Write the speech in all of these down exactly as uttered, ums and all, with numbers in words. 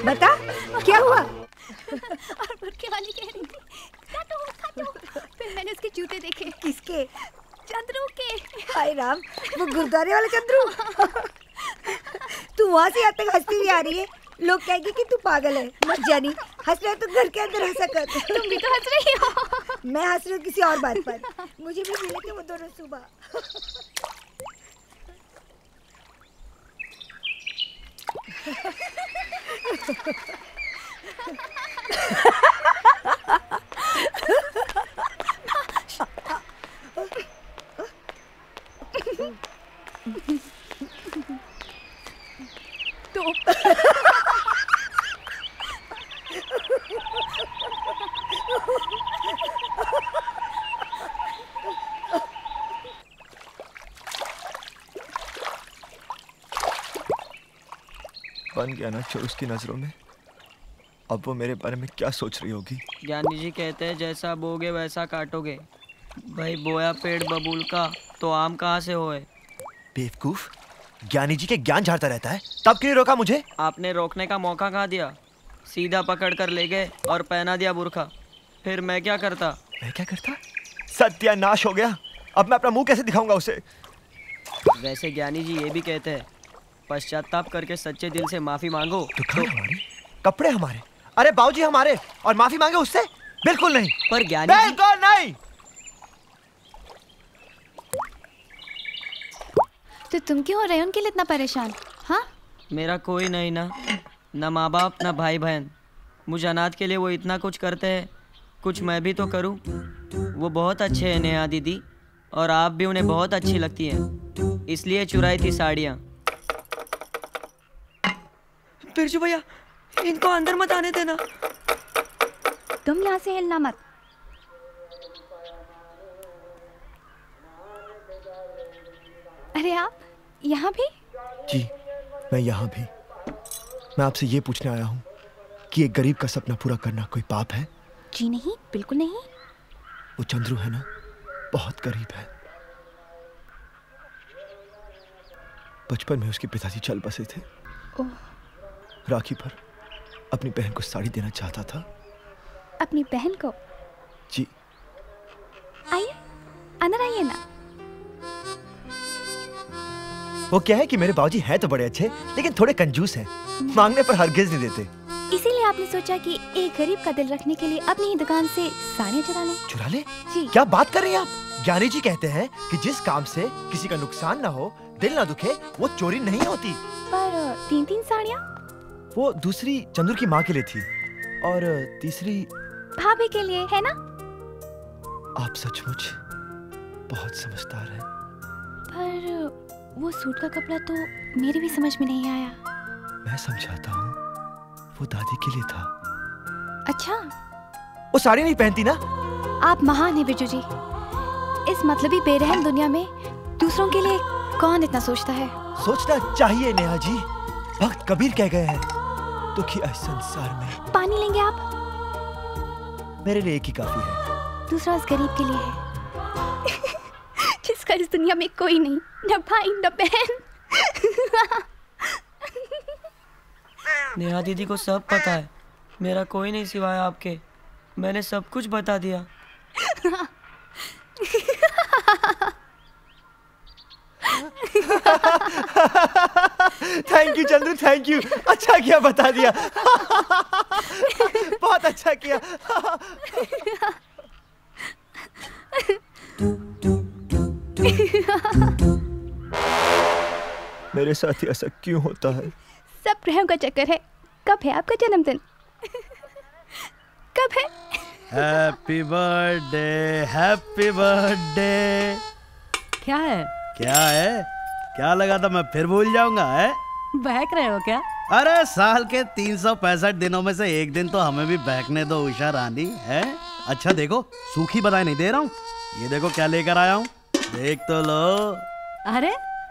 बता क्या हुआ? और बुरके वाली कह रही थी काटो काटो, फिर मैंने उसके जूते देखे। किसके? चंद्रू के। हाय राम, वो गुरुद्वारे वाले चंद्रू। तू वहाँ से यहाँ तक हंसती हुई आ रही है, लोग कहेंगे कि तू पागल है। मत जानी, हंस रहे तो घर के अंदर हंसा कर। तुम भी तो हंस रही हो। मैं हंस रही हूँ किसी और बात पर। मुझे भी मिले थे वो दोनों सुबह। तो बन गया ना चोर उसकी नजरों में। अब वो मेरे बारे में क्या सोच रही होगी? ज्ञानी जी कहते हैं जैसा बोगे वैसा काटोगे। भाई बोया पेड़ बबूल का तो आम कहाँ से होए? बेवकूफ, ज्ञानी जी के ज्ञान झाड़ता रहता है, तब क्यों रोका मुझे? आपने रोकने का मौका कहाँ दिया? सीधा पकड़ कर ले गए और पहना दिया बुर्खा। फिर मैं क्या करता? मैं क्या करता? सत्यानाश हो गया। अब मैं अपना मुंह कैसे दिखाऊंगा उसे? वैसे ज्ञानी जी ये भी कहते हैं पश्चाताप करके सच्चे दिल से माफी मांगो। दुकान हमारी, कपड़े हमारे, अरे बाबूजी हमारे, और माफी मांगे उससे? बिल्कुल नहीं। पर ज्ञानी बिल्कुल नहीं। तो तुम क्यों हो रहे हो उनके लिए इतना परेशान? हाँ, मेरा कोई नहीं ना, ना माँ बाप ना भाई बहन। मुझे अनाथ के लिए वो इतना कुछ करते हैं, कुछ मैं भी तो करूं। वो बहुत अच्छे हैं नेहा दीदी, और आप भी उन्हें बहुत अच्छी लगती हैं, इसलिए चुराई थी साड़ियाँ। बिरजू भैया, इनको अंदर मत आने देना। तुम यहाँ से हिलना मत। अरे आप यहाँ भी? जी, मैं यहाँ भी। मैं आपसे ये पूछने आया हूँ कि एक गरीब का सपना पूरा करना कोई पाप है? जी नहीं, बिल्कुल नहीं। वो चंद्रू है ना, बहुत गरीब है। बचपन में उसके पिताजी चल बसे थे। ओह। राखी पर अपनी बहन को साड़ी देना चाहता था। अपनी बहन को? जी। आइए, अंदर आइए ना। वो क्या है कि मेरे बाबूजी हैं तो बड़े अच्छे, लेकिन थोड़े कंजूस हैं। मांगने पर हरगिज नहीं देते। इसीलिए आपने सोचा कि एक गरीब का दिल रखने के लिए अपनी ही दुकान से साड़ियाँ चुरा लें। चुरा ले? जी। क्या बात कर रही हैं आप? ज्ञानी जी कहते हैं कि जिस काम से किसी का नुकसान ना हो, दिल ना दुखे, वो चोरी नहीं होती। पर तीन तीन साड़ियाँ? वो दूसरी चंद्रू की माँ के लिए थी, और तीसरी भाभी के लिए, है ना? आप सचमुच बहुत समझदार हैं। पर वो सूट का कपड़ा तो मेरी भी समझ में नहीं आया। मैं समझाता हूँ, वो दादी के लिए था। अच्छा। वो साड़ी नहीं पहनती ना? आप महान हैं बिरजू जी। इस मतलबी बेरहम दुनिया में दूसरों के लिए कौन इतना सोचता है? सोचना चाहिए नेहा जी। भक्त कबीर कह गए हैं, दुखी इस संसार में। पानी लेंगे आप? मेरे लिए एक ही काफी है। दूसरा उस गरीब के लिए है जिसका इस दुनिया में कोई नहीं, न भाई न बहन। नेहा दीदी को सब पता है, मेरा कोई नहीं सिवाय आपके। मैंने सब कुछ बता दिया। Thank you Chandru, thank you. अच्छा किया बता दिया। बहुत अच्छा किया। मेरे साथ ऐसा क्यों होता है? सब ग्रहों का चक्कर है। कब है आपका जन्मदिन? कब है? Happy birthday, happy birthday. क्या है? क्या है? क्या लगा था मैं फिर भूल जाऊंगा? है बहक रहे हो क्या? अरे साल के तीन सौ पैंसठ दिनों में से एक दिन तो हमें भी बहकने दो उषा रानी। है अच्छा देखो, सूखी बधाई नहीं दे रहा हूँ। ये देखो क्या लेकर आया हूँ, देख तो लो। अरे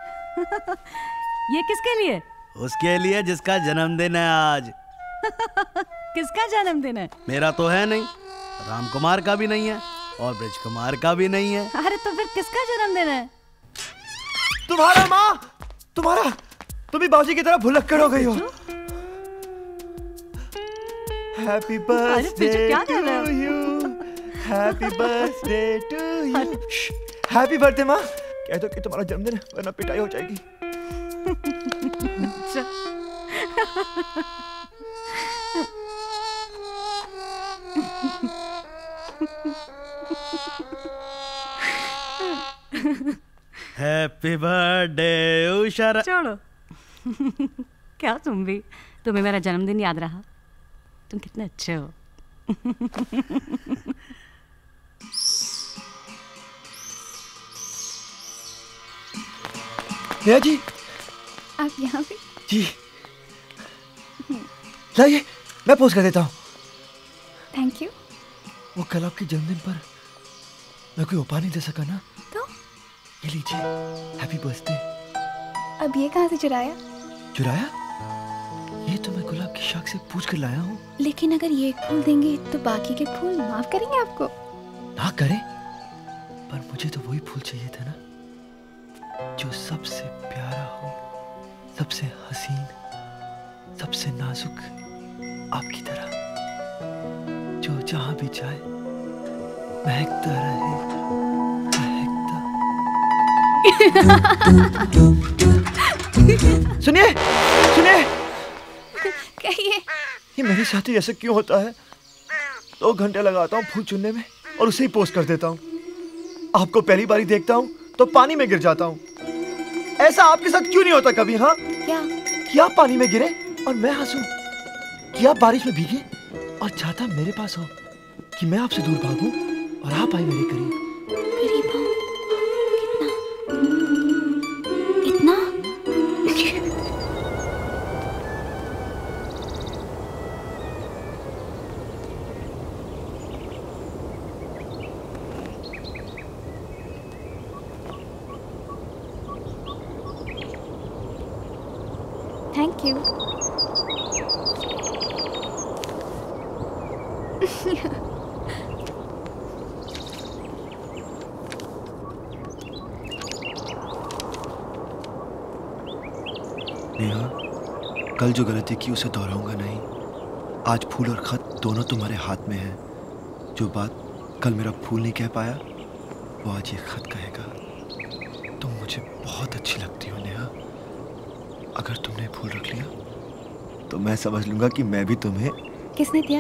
ये किसके लिए? उसके लिए जिसका जन्मदिन है आज। किसका जन्मदिन है? मेरा तो है नहीं, राम कुमार का भी नहीं है, और ब्रिज कुमार का भी नहीं है। अरे तो फिर किसका जन्मदिन है? तुम्हारा माँ, तुम्हारा। तुम भी बाबूजी की तरह भुलक्कड़ हो गई हो। हैप्पी बिरजू, बर्थडे क्या कर रहे हो? To you, happy birthday to you. Happy birthday माँ। कह दो कि तुम्हारा जन्मदिन है, वरना पिटाई हो जाएगी। Happy birthday Usha. छोड़ो। क्या तुम भी, तुम्हें मेरा जन्मदिन याद रहा? तुम कितने अच्छे हो। नेहा जी, आप यहाँ पे? जी लाइए, मैं पोस्ट कर देता हूँ। Thank you. वो कल आपके जन्मदिन पर मैं कोई उपहार नहीं दे सका ना, तो ये लीजिए, हैप्पी बर्थडे। अब ये कहाँ से चुराया? चुराया? ये तो मैं गुलाब की शाख से पूछ कर लाया हूँ। लेकिन अगर ये एक फूल देंगे तो बाकी के फूल माफ करेंगे आपको? ना करें, पर मुझे तो वही फूल चाहिए था ना, जो सबसे प्यारा हो, सबसे हसीन, सबसे नाजुक, आपकी तरह, जो जहां भी जाए महकता रहे, महकता। सुनिए, सुनिए, कहिए। ये मेरे साथ ही ऐसा क्यों होता है? दो घंटे लगाता हूँ फूल चुनने में और उसे ही पोस्ट कर देता हूँ। आपको पहली बारी देखता हूँ तो पानी में गिर जाता हूँ। ऐसा आपके साथ क्यों नहीं होता कभी? हाँ, क्या? कि आप पानी में गिरे और मैं हंसूं, कि आप बारिश में भीगे और चाहता मेरे पास हो, कि मैं आपसे दूर भागूं और आप आए मेरे करीब। करीब हो? कितना? इतना? Thank you. नेहा, कल जो गलती की उसे दोहराऊंगा नहीं। आज फूल और खत दोनों तुम्हारे हाथ में है। जो बात कल मेरा फूल नहीं कह पाया, वो आज ये खत कहेगा। तुम मुझे बहुत अच्छी लगती हो नेहा। अगर तुमने फूल रख लिया तो मैं समझ लूंगा कि मैं भी तुम्हें। किसने दिया?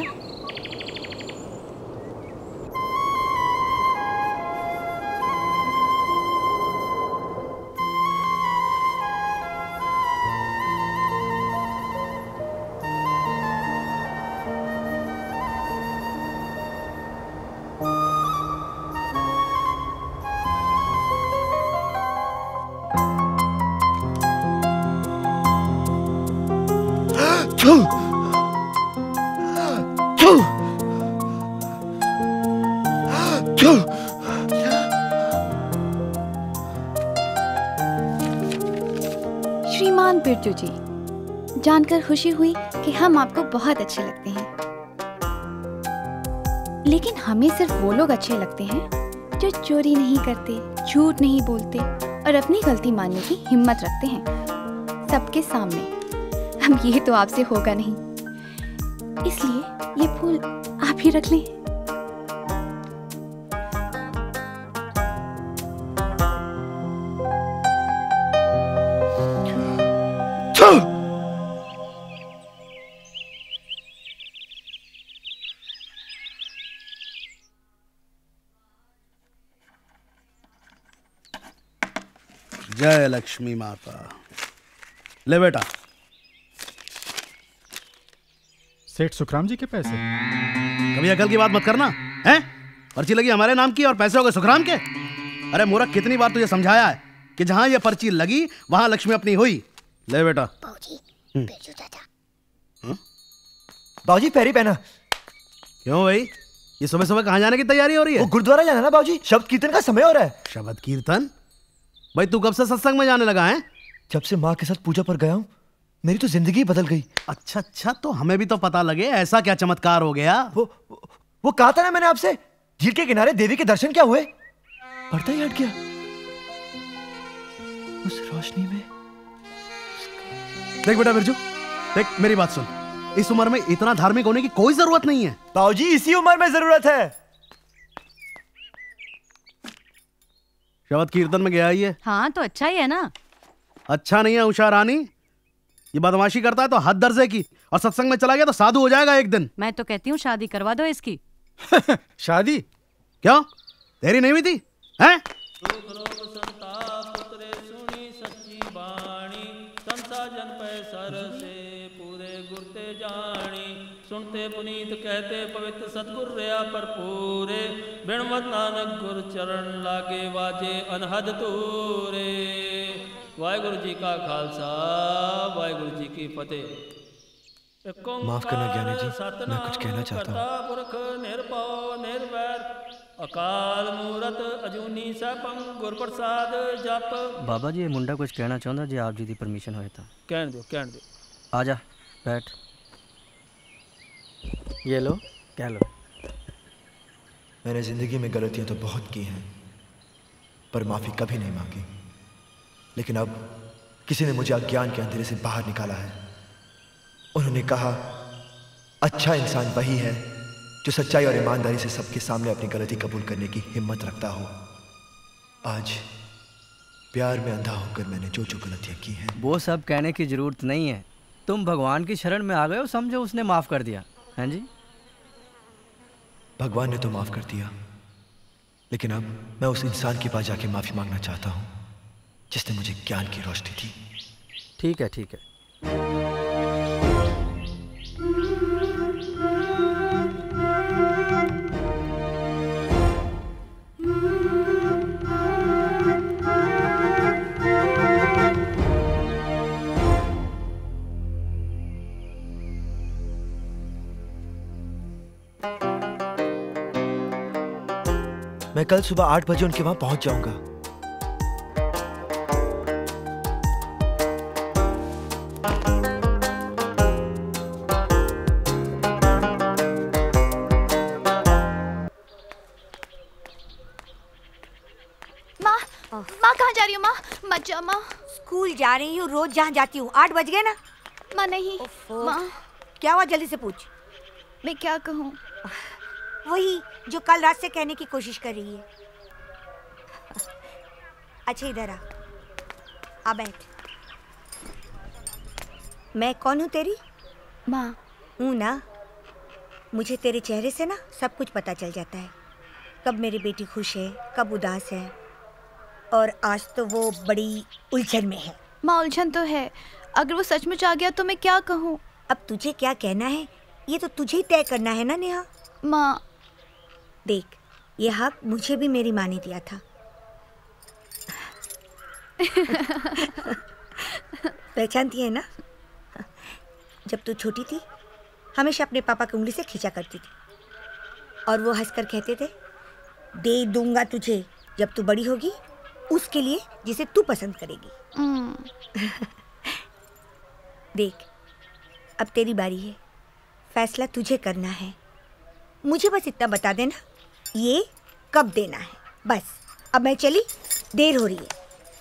छू! छू! छू! श्रीमान बिरजू जी, जानकर खुशी हुई कि हम आपको बहुत अच्छे लगते हैं। लेकिन हमें सिर्फ वो लोग अच्छे लगते हैं जो चोरी नहीं करते, झूठ नहीं बोलते और अपनी गलती मानने की हिम्मत रखते हैं सबके सामने। हम ये तो आपसे होगा नहीं, इसलिए ये फूल आप ही रख लें। जय लक्ष्मी माता। ले बेटा। सेठ सुखराम जी के पैसे। कभी अकल की बात मत करना, हैं? पर्ची लगी हमारे नाम की और पैसे हो गए सुखराम के। अरे मूर्ख, कितनी बार तुझे समझाया है कि जहां ये पर्ची लगी वहां लक्ष्मी अपनी हुई। ले बेटा। बाबूजी, बिरजू चाचा। बाबूजी पैरी पहना। क्यों भाई, ये सुबह सुबह कहाँ जाने की तैयारी हो रही है? वो गुरुद्वारा जाना ना बाबूजी, शब्द कीर्तन का समय हो रहा है। शब्द कीर्तन? भाई तू कब से सत्संग में जाने लगा है? जब से माँ के साथ पूजा पर गया हूँ, मेरी तो जिंदगी बदल गई। अच्छा अच्छा, तो हमें भी तो पता लगे ऐसा क्या चमत्कार हो गया। वो वो, वो कहा था ना मैंने आपसे, झील के किनारे देवी के दर्शन क्या हुए, पर्दा ही हट गया। उस रोशनी में देख बेटा बिरजू, देख मेरी बात सुन। इस उम्र में इतना धार्मिक होने की कोई जरूरत नहीं है। बाबूजी इसी उम्र में जरूरत है। शबद कीर्तन में गया ही है। हाँ तो अच्छा ही है ना। अच्छा नहीं है उषा रानी, ये बदमाशी करता है तो हद दर्जे की, और सत्संग में चला गया तो साधु हो जाएगा एक दिन। मैं तो कहती हूँ शादी करवा दो इसकी। शादी? क्यों, तेरी नहीं हुई थी? हैं? सुनते पुनीत कहते पवित्र सतगुर रया पर पूरे बिणमत नानक गुर चरण लागे वाजे अनहद तूरे। वाहिगुरु जी का खालसा, वाहिगुरु जी की फतेह। माफ करना ज्ञानी जी, मैं कुछ कहना चाहता हूँ। पुरख निर्भव निर्वैर अकाल मूरत अजूनी सैभं गुर प्रसाद जप। बाबा जी ये मुंडा कुछ कहना चाहता जी, आप जी दी परमिशन होए तो कहन दो कहन दो। आजा बैठ, ये लो कह लो। मैंने जिंदगी में गलतियां तो बहुत की हैं, पर माफी कभी नहीं मांगी। लेकिन अब किसी ने मुझे अज्ञान के अंधेरे से बाहर निकाला है। उन्होंने कहा अच्छा इंसान वही है जो सच्चाई और ईमानदारी से सबके सामने अपनी गलती कबूल करने की हिम्मत रखता हो। आज प्यार में अंधा होकर मैंने जो जो गलतियां की हैं। वो सब कहने की जरूरत नहीं है, तुम भगवान की शरण में आ गए हो, समझो उसने माफ कर दिया हैं जी। भगवान ने तो माफ कर दिया, लेकिन अब मैं उस इंसान के पास जाके माफी मांगना चाहता हूँ जिसने मुझे ज्ञान की रोशनी दी। ठीक है ठीक है। मैं कल सुबह आठ बजे उनके वहां पहुंच जाऊंगा। माँ, माँ कहाँ जा रही हो माँ? मत जाओ माँ। स्कूल जा रही हूँ, रोज जहाँ जाती हूँ। आठ बज गए ना। माँ नहीं। माँ क्या हुआ, जल्दी से पूछ। मैं क्या कहूँ? वही जो कल रात से कहने की कोशिश कर रही है। अच्छा इधर आ, आ बैठ। मैं कौन हूँ तेरी माँ? हूँ ना। मुझे तेरे चेहरे से ना सब कुछ पता चल जाता है, कब मेरी बेटी खुश है कब उदास है। और आज तो वो बड़ी उलझन में है। माँ उलझन तो है, अगर वो सचमुच आ गया तो मैं क्या कहूँ? अब तुझे क्या कहना है ये तो तुझे ही तय करना है ना नेहा। माँ देख, ये हक मुझे भी मेरी माँ ने दिया था। पहचानती है ना, जब तू छोटी थी हमेशा अपने पापा की उंगली से खींचा करती थी, और वो हंसकर कहते थे दे दूंगा तुझे जब तू बड़ी होगी उसके लिए जिसे तू पसंद करेगी। देख, अब तेरी बारी है, फैसला तुझे करना है। मुझे बस इतना बता देना ये कब देना है, बस। अब मैं चली, देर हो रही है।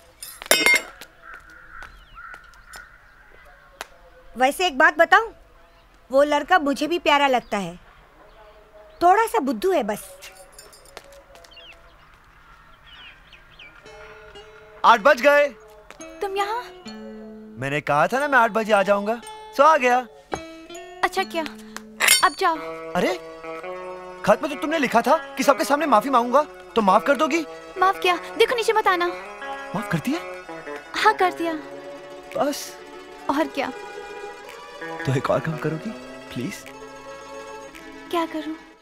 वैसे एक बात बताऊं, वो लड़का मुझे भी प्यारा लगता है, थोड़ा सा बुद्धू है बस। आठ बज गए। तुम यहाँ? मैंने कहा था ना मैं आठ बजे आ जाऊंगा, सो आ गया। अच्छा क्या, अब जाओ। अरे खत में तो तुमने लिखा था कि सबके सामने माफी मांगूंगा, तो माफ कर दोगी? माफ किया, देखो नीचे मत आना। माफ कर दिया? हाँ कर दिया। बस? और क्या? तो एक और काम करोगी प्लीज? क्या करूं?